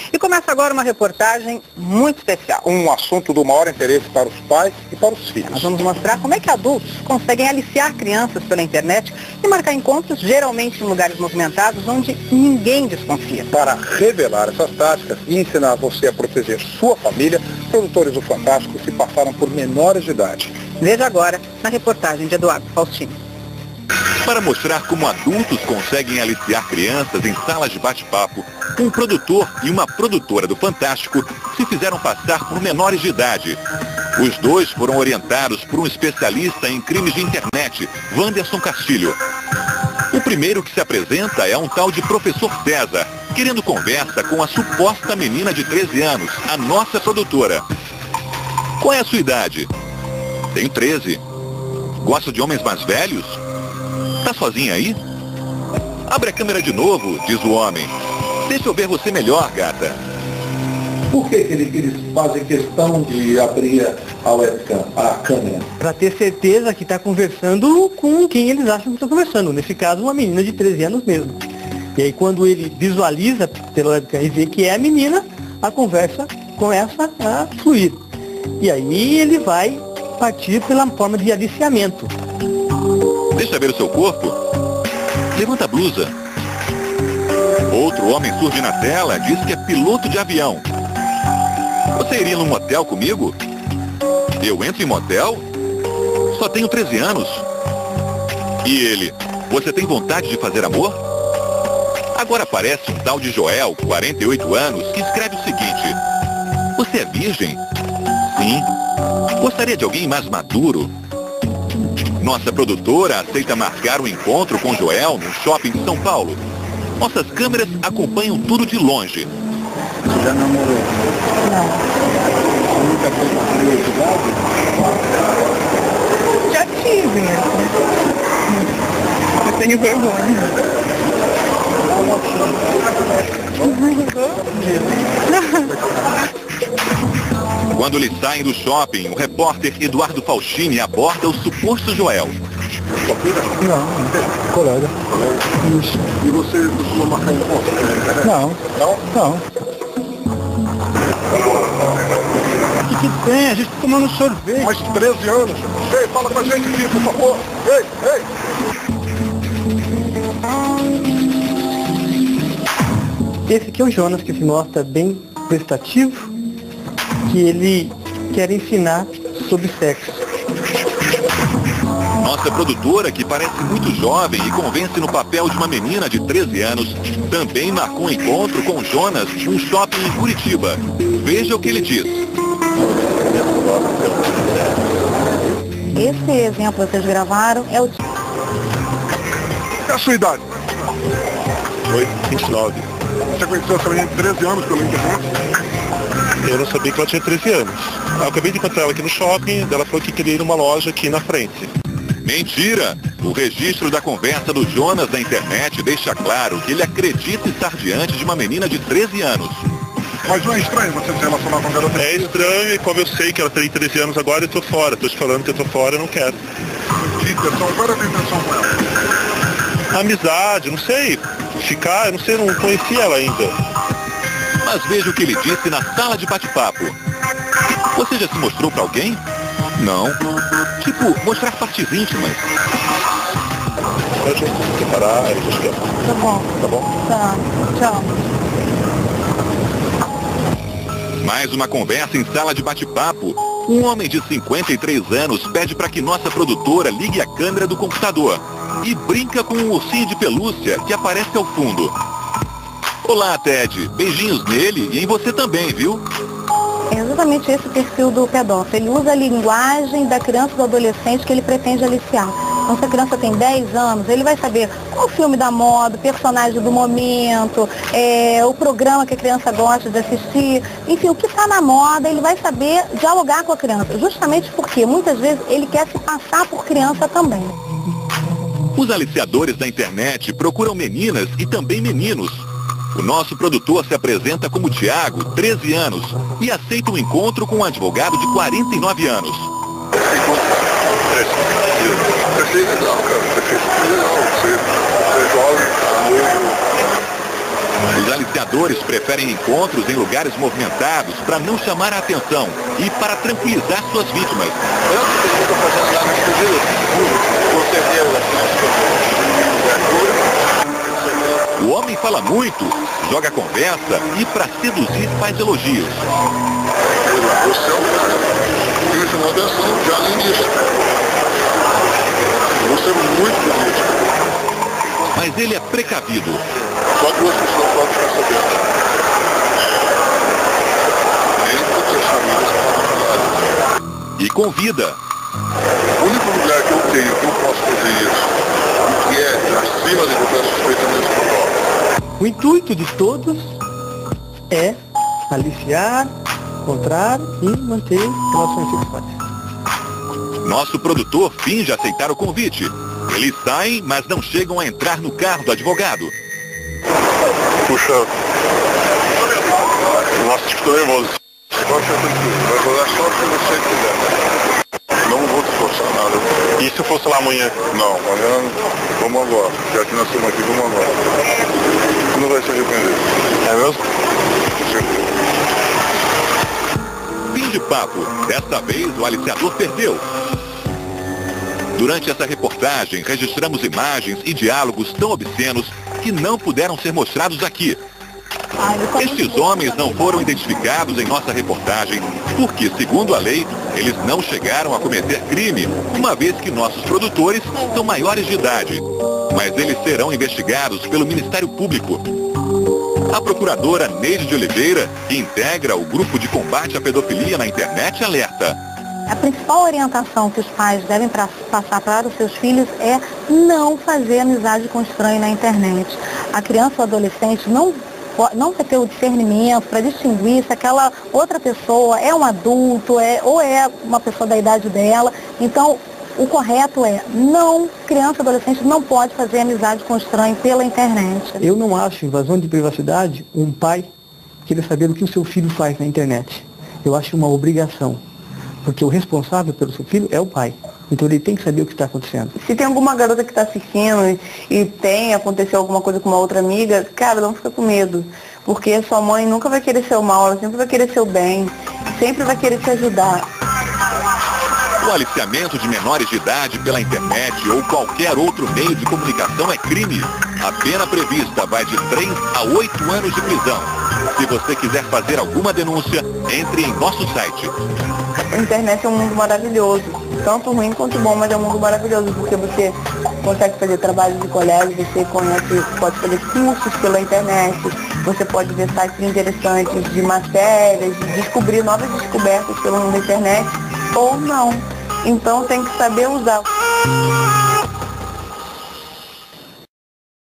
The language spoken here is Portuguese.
E começa agora uma reportagem muito especial. Um assunto do maior interesse para os pais e para os filhos. Nós vamos mostrar como é que adultos conseguem aliciar crianças pela internet e marcar encontros, geralmente em lugares movimentados, onde ninguém desconfia. Para revelar essas táticas e ensinar você a proteger sua família, produtores do Fantástico se passaram por menores de idade. Veja agora na reportagem de Eduardo Faustino. Para mostrar como adultos conseguem aliciar crianças em salas de bate-papo, um produtor e uma produtora do Fantástico se fizeram passar por menores de idade. Os dois foram orientados por um especialista em crimes de internet, Wanderson Castilho. O primeiro que se apresenta é um tal de professor César, querendo conversa com a suposta menina de 13 anos, a nossa produtora. Qual é a sua idade? Tenho 13. Gosta de homens mais velhos? Tá sozinha aí? Abre a câmera de novo, diz o homem. Deixa eu ver você melhor, gata. Por que eles fazem questão de abrir a webcam, a câmera? Para ter certeza que está conversando com quem eles acham que estão conversando. Nesse caso, uma menina de 13 anos mesmo. E aí, quando ele visualiza pela webcam e vê que é a menina, a conversa começa a fluir. E aí ele vai partir pela forma de aliciamento. Deixa ver o seu corpo. Levanta a blusa. Outro homem surge na tela, diz que é piloto de avião. Você iria num motel comigo? Eu entro em motel? Só tenho 13 anos. E ele, você tem vontade de fazer amor? Agora aparece um tal de Joel, 48 anos, que escreve o seguinte: você é virgem? Sim. Gostaria de alguém mais maduro? Nossa produtora aceita marcar um encontro com Joel no shopping de São Paulo. Nossas câmeras acompanham tudo de longe. Você já namorou? Não. Você nunca foi com curiosidade? Já tive, né? Eu tenho vergonha. Quando eles saem do shopping, o repórter Eduardo Faustini aborda o suposto Joel. Não, colega. Isso. E você costuma marcar encontro? Não. Não? Não. O que tem? A gente tá tomando sorvete. Mais de 13 anos. Ei, fala com a gente aqui, por favor. Ei, ei. Esse aqui é o Jonas, que se mostra bem prestativo, que ele quer ensinar sobre sexo. Nossa produtora, que parece muito jovem e convence no papel de uma menina de 13 anos, também marcou um encontro com Jonas num shopping em Curitiba. Veja o que ele diz. Esse exemplo que vocês gravaram é o... É a sua idade? Oi, 29. Você conheceu essa menina de 13 anos pela internet? Eu não sabia que ela tinha 13 anos. Eu acabei de encontrar ela aqui no shopping, ela falou que queria ir numa loja aqui na frente. Mentira! O registro da conversa do Jonas na internet deixa claro que ele acredita estar diante de uma menina de 13 anos. Mas não é estranho você se relacionar com a garota? É estranho, e como eu sei que ela tem 13 anos agora, eu tô fora. Tô te falando que eu tô fora, eu não quero. Que intenção? Qual era a tua intenção com ela? Amizade, não sei. Ficar, eu não sei, não conheci ela ainda. Mas veja o que ele disse na sala de bate-papo. Você já se mostrou pra alguém? Não. Tipo, mostrar partes íntimas. Pode separar, acho que é. Tá bom. Tá bom? Tá. Tchau. Mais uma conversa em sala de bate-papo. Um homem de 53 anos pede para que nossa produtora ligue a câmera do computador e brinca com um ursinho de pelúcia que aparece ao fundo. Olá, Ted. Beijinhos nele e em você também, viu? É exatamente esse o perfil do pedófilo. Ele usa a linguagem da criança e do adolescente que ele pretende aliciar. Então, se a criança tem 10 anos, ele vai saber qual o filme da moda, o personagem do momento, o programa que a criança gosta de assistir. Enfim, o que está na moda, ele vai saber dialogar com a criança. Justamente porque, muitas vezes, ele quer se passar por criança também. Os aliciadores da internet procuram meninas e também meninos. O nosso produtor se apresenta como Tiago, 13 anos, e aceita um encontro com um advogado de 49 anos. Achei legal, cara. Achei legal. Você é jovem, novo. Os aliciadores preferem encontros em lugares movimentados para não chamar a atenção e para tranquilizar suas vítimas. Eu estou fazendo lá no estúdio, O homem fala muito, joga conversa e, para seduzir, faz elogios. Você é um cara que me chamou a atenção já no início. Você é muito bonito. Mas ele é precavido. Só 2 pessoas podem ficar sabendo. Nem todas as famílias. E convida. O único lugar que eu tenho que eu posso fazer isso, que é acima de qualquer suspeita nesse protocolo. O intuito de todos é aliciar, encontrar e manter relações sexuais. Nosso produtor finge aceitar o convite. Eles saem, mas não chegam a entrar no carro do advogado. Puxa. Nossa, estou nervoso. Pode ficar tranquilo, vai jogar só o que você quiser. Não vou te forçar nada. E se fosse lá amanhã? Não, amanhã vamos agora. Já que nós estamos aqui, vamos agora. Não vai se arrepender. É mesmo? Com certeza. Fim de papo. Desta vez o aliciador perdeu. Durante essa reportagem, registramos imagens e diálogos tão obscenos que não puderam ser mostrados aqui. Estes homens não foram identificados em nossa reportagem porque, segundo a lei, eles não chegaram a cometer crime, uma vez que nossos produtores são maiores de idade. Mas eles serão investigados pelo Ministério Público. A procuradora Neide de Oliveira, que integra o grupo de combate à pedofilia na internet, alerta. A principal orientação que os pais devem passar para os seus filhos é não fazer amizade com estranho na internet. A criança ou adolescente não vai ter o discernimento para distinguir se aquela outra pessoa é um adulto ou é uma pessoa da idade dela. Então, o correto é criança ou adolescente não pode fazer amizade com estranho pela internet. Eu não acho invasão de privacidade um pai querer saber o que o seu filho faz na internet. Eu acho uma obrigação, porque o responsável pelo seu filho é o pai. Então ele tem que saber o que está acontecendo. Se tem alguma garota que está assistindo e aconteceu alguma coisa com uma outra amiga, cara, não fica com medo. Porque a sua mãe nunca vai querer ser o mal, ela sempre vai querer ser o bem, sempre vai querer te ajudar. O aliciamento de menores de idade pela internet ou qualquer outro meio de comunicação é crime. A pena prevista vai de 3 a 8 anos de prisão. Se você quiser fazer alguma denúncia, entre em nosso site. A internet é um mundo maravilhoso, tanto ruim quanto bom, mas é um mundo maravilhoso, porque você consegue fazer trabalho de colégio, você pode fazer cursos pela internet, você pode ver sites interessantes de matérias, de descobrir novas descobertas pelo mundo da internet, ou não. Então tem que saber usar.